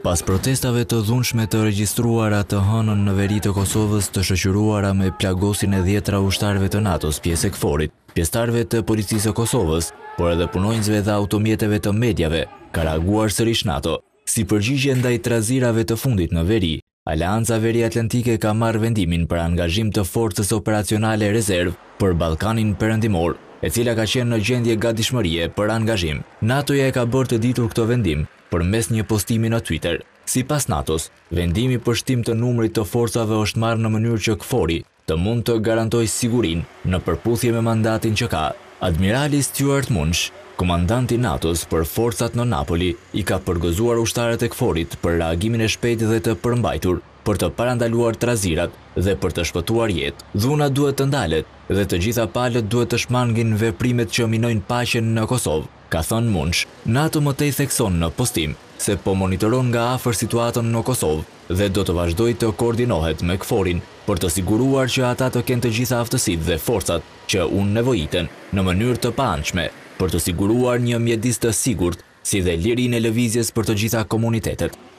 Pas protestave të dhunshme të regjistruara të hënën në veri të Kosovës të shoqëruara me plagosin e 10 ushtarëve të NATO-s pjesë e KFOR-it, pjesëtarëve të policisë së Kosovës, por edhe punonjësve dhe automjeteve të mediave, ka reaguar sërish NATO. Si përgjigje ndaj trazirave të fundit në veri, Aleanca Veri Atlantike ka marrë vendimin për angazhim të forcës operacionale rezervë për Ballkanin Perëndimor, e cila ka qenë në gjendje gatishmërie për angazhim. NATO-ja e ka bërë të ditur këtë vendim përmes një postimi në Twitter. Sipas NATO-s, vendimi për shtim të numrit të forcave është marrë në mënyrë që KFOR-i të mund të garantojë sigurinë në përputhje me mandatin që ka. Admirali Stuart Munch, komandanti NATO-s për forcat në Napoli, i ka përgëzuar ushtarët e KFOR-it për reagimin e shpejtë dhe të përmbajtur, për të parandaluar trazirat dhe për të shpëtuar jetë. Dhuna duhet të ndalet dhe të gjitha palët duhet të shmangin veprimet që minojnë paqen në Kosovë, ka thënë Munch. NATO më tej thekson në postim se po monitoron nga afër situatën në Kosovë dhe do të vazhdojë të koordinohet me KFOR-in për të siguruar që ata të kenë të gjitha aftësitë dhe forcat që unë nevojiten në mënyrë të paanshme për të siguruar një mjedis të sigurt, si dhe lirinë e lëvizjes për të gjitha komunitetet.